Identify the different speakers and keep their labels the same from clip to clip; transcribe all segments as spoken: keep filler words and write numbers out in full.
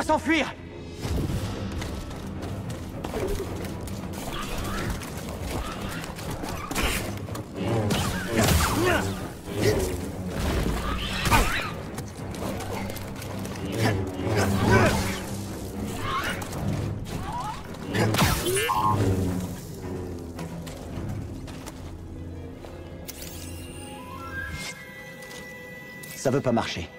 Speaker 1: s'enfuir! Ça veut pas marcher.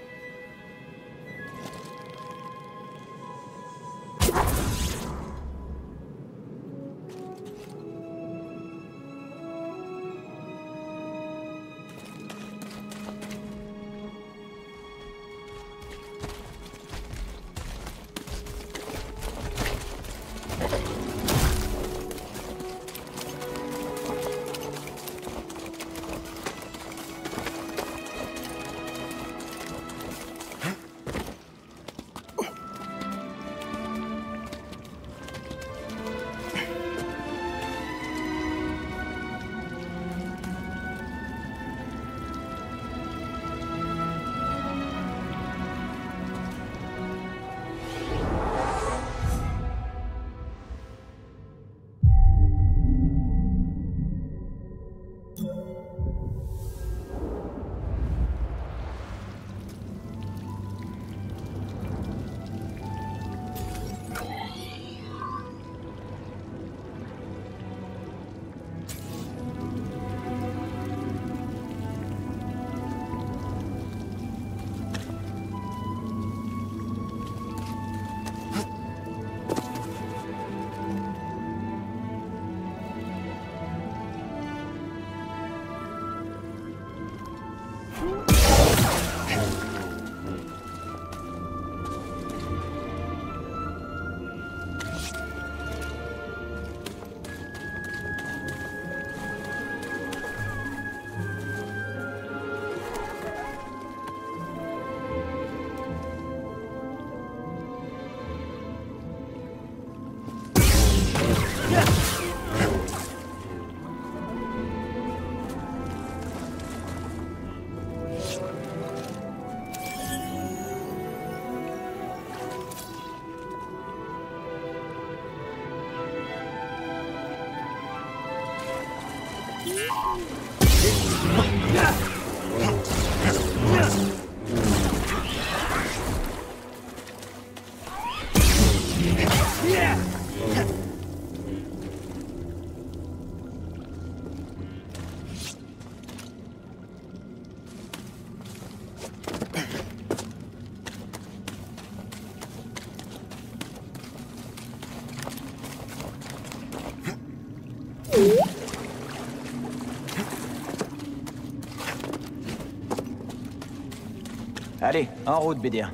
Speaker 1: Allez, en route, Bédéen.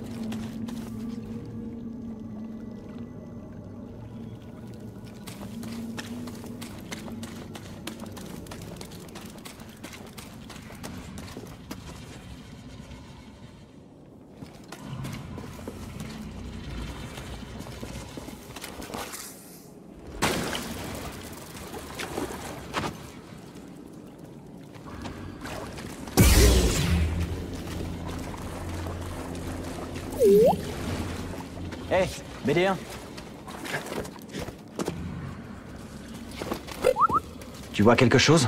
Speaker 1: Hé, hey, Bédéen. Tu vois quelque chose?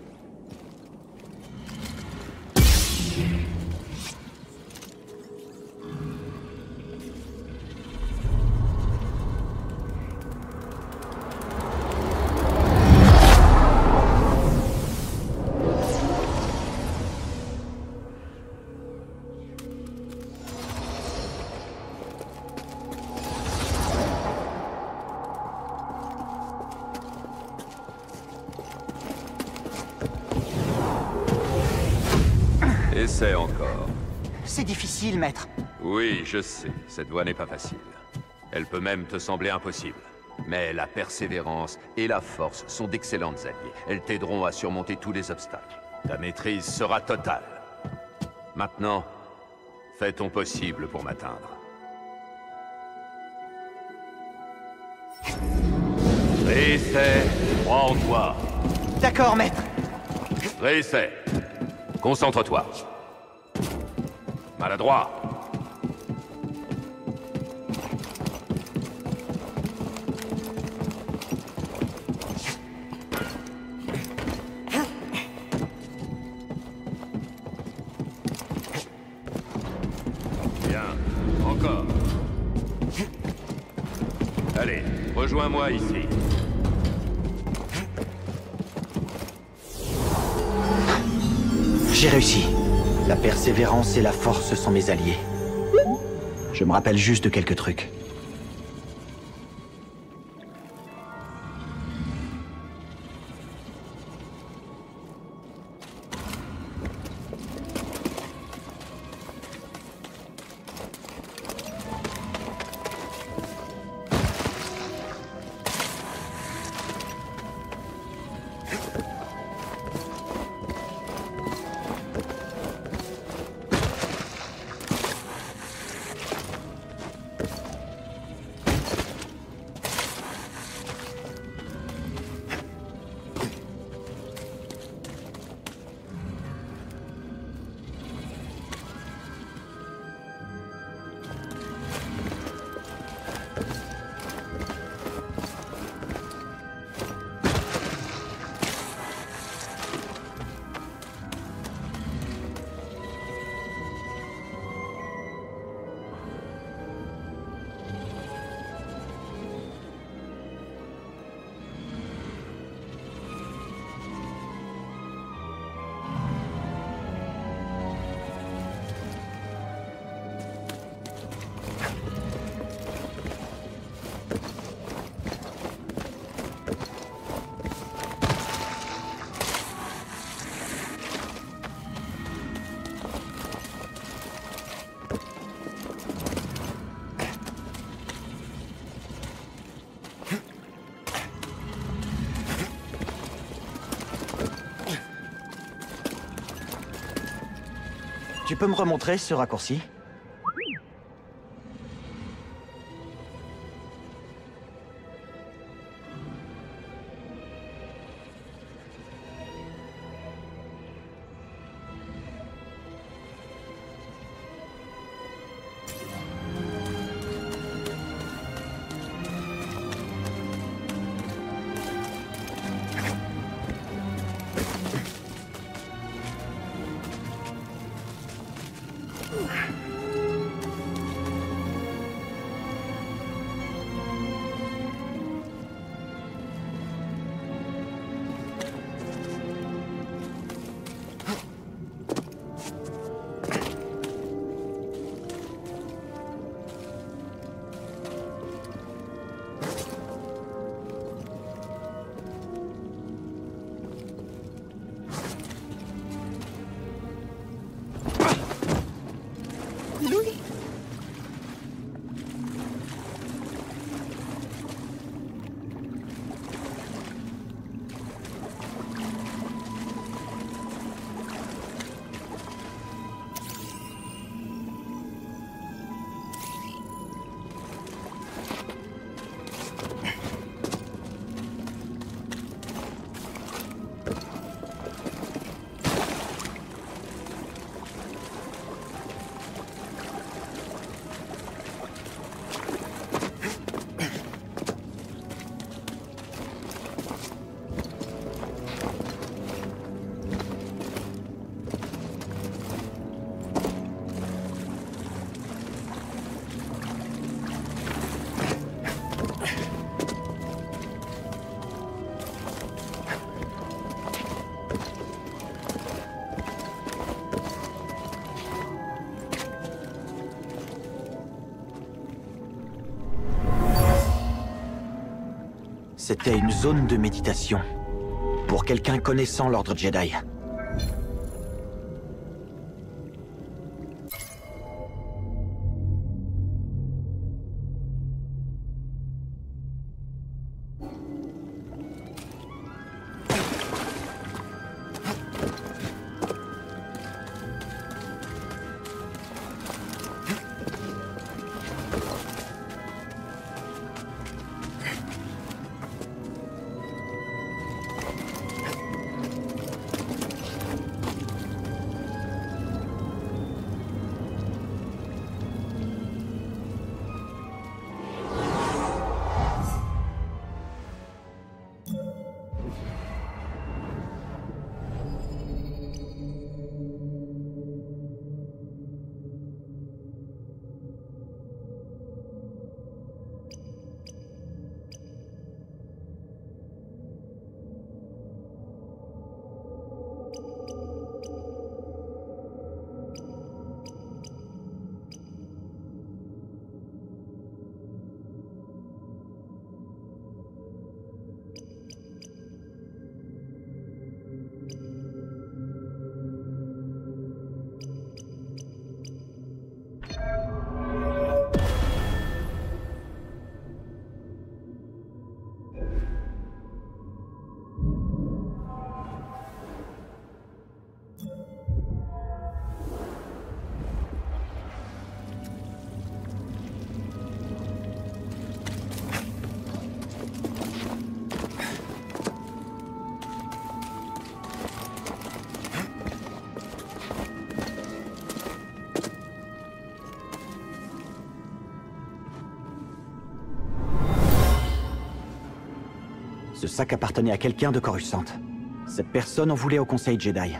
Speaker 2: Essaie encore.
Speaker 1: C'est difficile, maître.
Speaker 2: Oui, je sais. Cette voie n'est pas facile. Elle peut même te sembler impossible. Mais la persévérance et la force sont d'excellentes alliées. Elles t'aideront à surmonter tous les obstacles. Ta maîtrise sera totale. Maintenant, fais ton possible pour m'atteindre. Réessaie, crois en toi.
Speaker 1: D'accord, maître.
Speaker 2: Réessaie. Concentre-toi. Maladroit. Allez, rejoins-moi ici.
Speaker 1: J'ai réussi. La persévérance et la force sont mes alliés. Je me rappelle juste de quelques trucs. Tu peux me remontrer ce raccourci? C'était une zone de méditation. Pour quelqu'un connaissant l'ordre Jedi. Ce sac appartenait à quelqu'un de Coruscant. Cette personne en voulait au Conseil Jedi.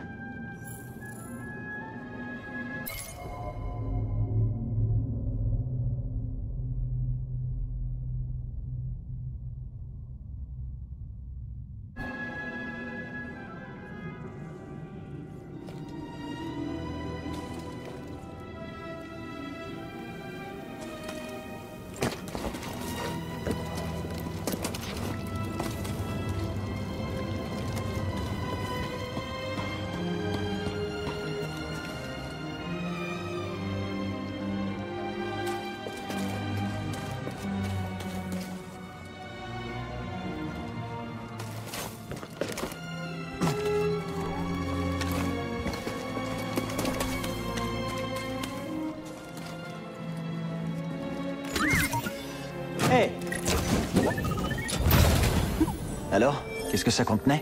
Speaker 1: Hé! Alors, qu'est-ce que ça contenait?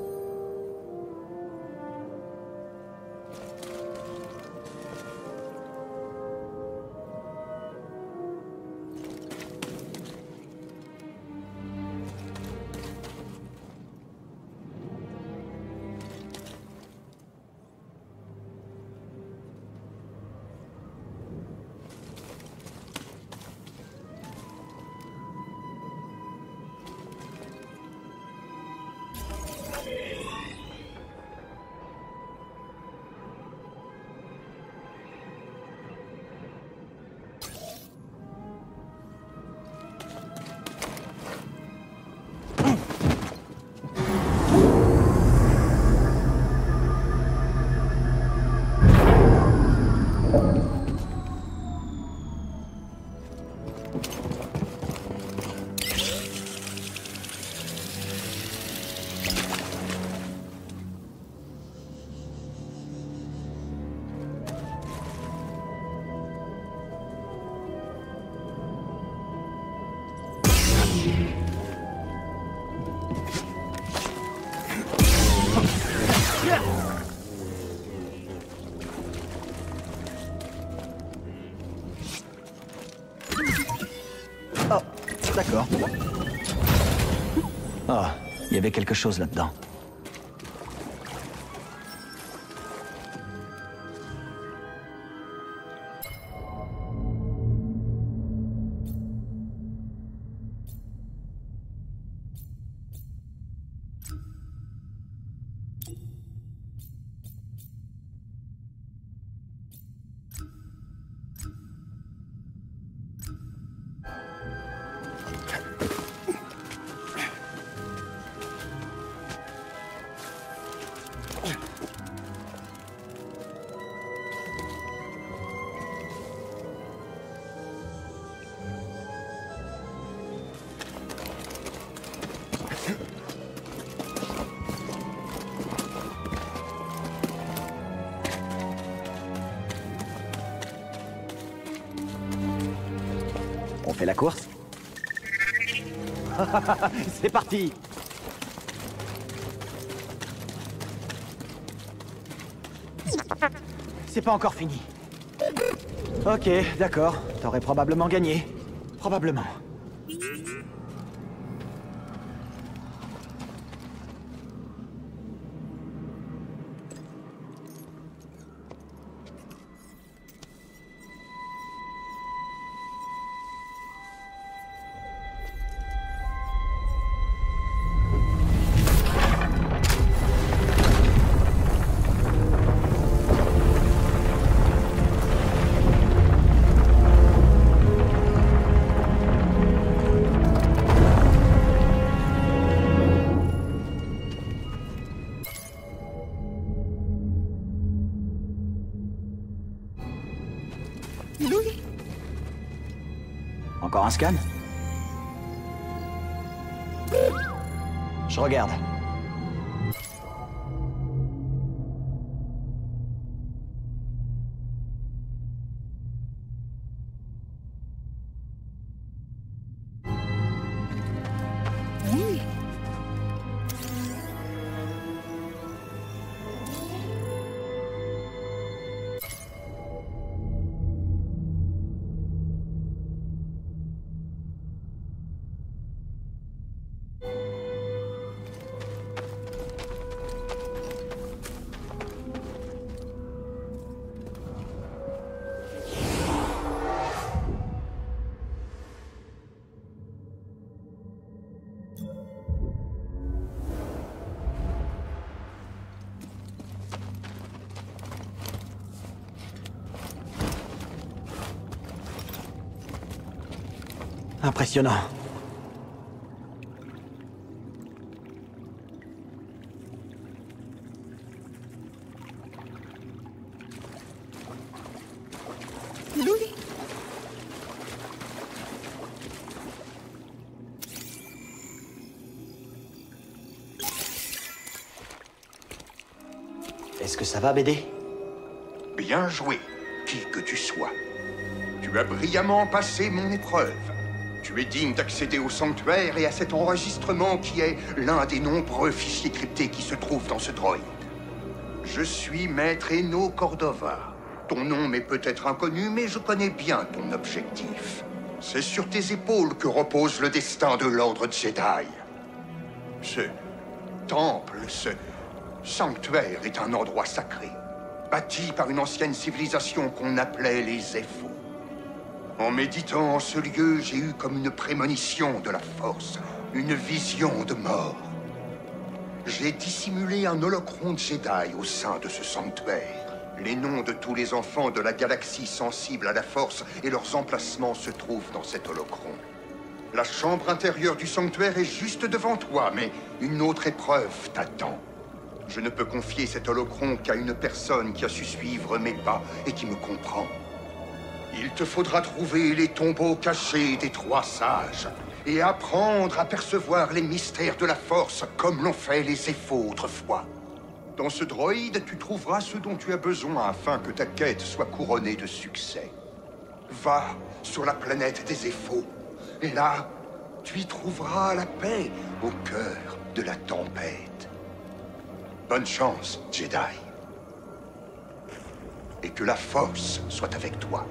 Speaker 1: Oh, d'accord. Oh, il y avait quelque chose là-dedans. On fait la course? C'est parti! C'est pas encore fini. Ok, d'accord. T'aurais probablement gagné. Probablement. Encore un scan? Je regarde. Impressionnant. Est-ce que ça va, B D?
Speaker 3: Bien joué, qui que tu sois. Tu as brillamment passé mon épreuve. Tu es digne d'accéder au sanctuaire et à cet enregistrement qui est l'un des nombreux fichiers cryptés qui se trouvent dans ce droïde. Je suis Maître Eno Cordova. Ton nom m'est peut-être inconnu, mais je connais bien ton objectif. C'est sur tes épaules que repose le destin de l'Ordre Jedi. Ce temple, ce sanctuaire est un endroit sacré, bâti par une ancienne civilisation qu'on appelait les Ephos. En méditant en ce lieu, j'ai eu comme une prémonition de la Force, une vision de mort. J'ai dissimulé un holocron Jedi au sein de ce sanctuaire. Les noms de tous les enfants de la galaxie sensibles à la Force et leurs emplacements se trouvent dans cet holocron. La chambre intérieure du sanctuaire est juste devant toi, mais une autre épreuve t'attend. Je ne peux confier cet holocron qu'à une personne qui a su suivre mes pas et qui me comprend. Il te faudra trouver les tombeaux cachés des trois sages et apprendre à percevoir les mystères de la Force comme l'ont fait les Ephos autrefois. Dans ce droïde, tu trouveras ce dont tu as besoin afin que ta quête soit couronnée de succès. Va sur la planète des Ephos, et là, tu y trouveras la paix au cœur de la tempête. Bonne chance, Jedi. Et que la Force soit avec toi.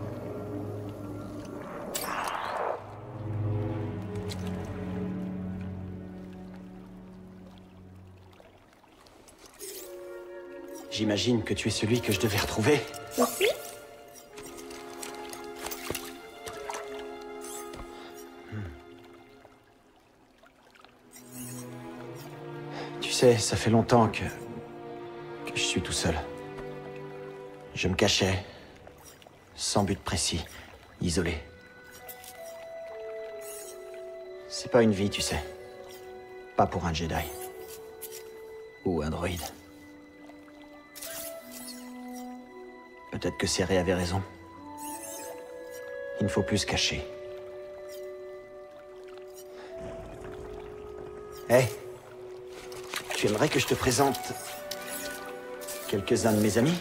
Speaker 1: J'imagine que tu es celui que je devais retrouver.
Speaker 4: Oui.
Speaker 1: Tu sais, ça fait longtemps que... que je suis tout seul. Je me cachais, sans but précis, isolé. C'est pas une vie, tu sais. Pas pour un Jedi. Ou un droïde. Peut-être que Cere avait raison. Il ne faut plus se cacher. Hé, hey, tu aimerais que je te présente quelques-uns de mes amis?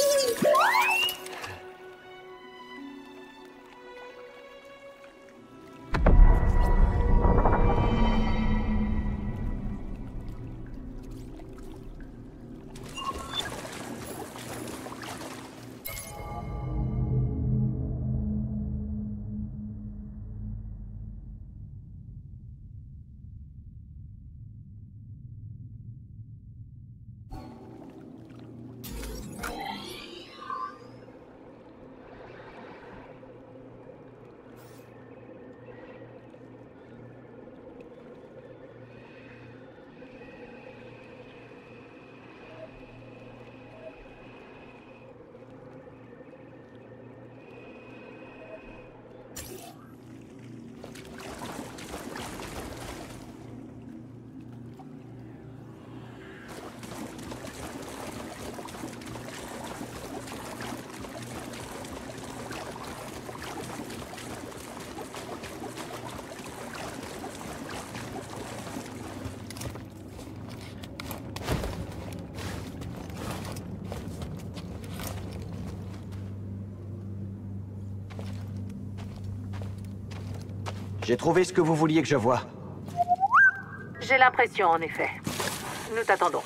Speaker 1: J'ai trouvé ce que vous vouliez que je voie.
Speaker 4: J'ai l'impression, en effet. Nous t'attendons.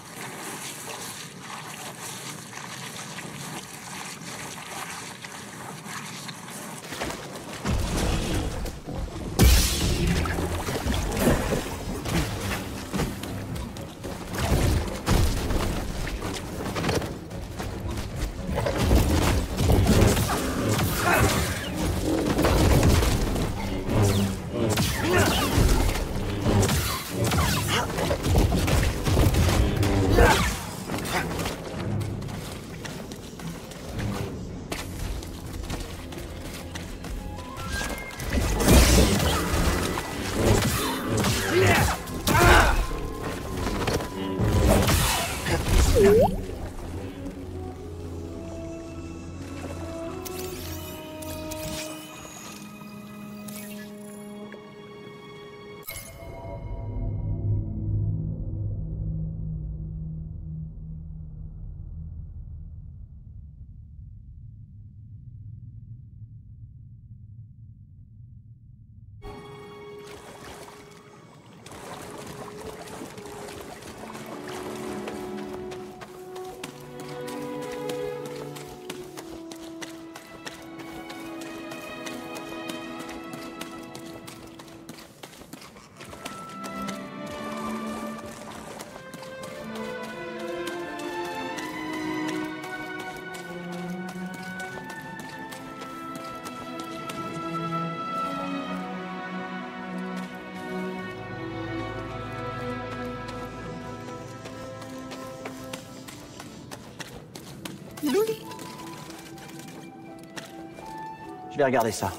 Speaker 1: Je vais regarder ça.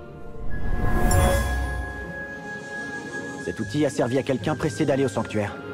Speaker 1: Cet outil a servi à quelqu'un pressé d'aller au sanctuaire.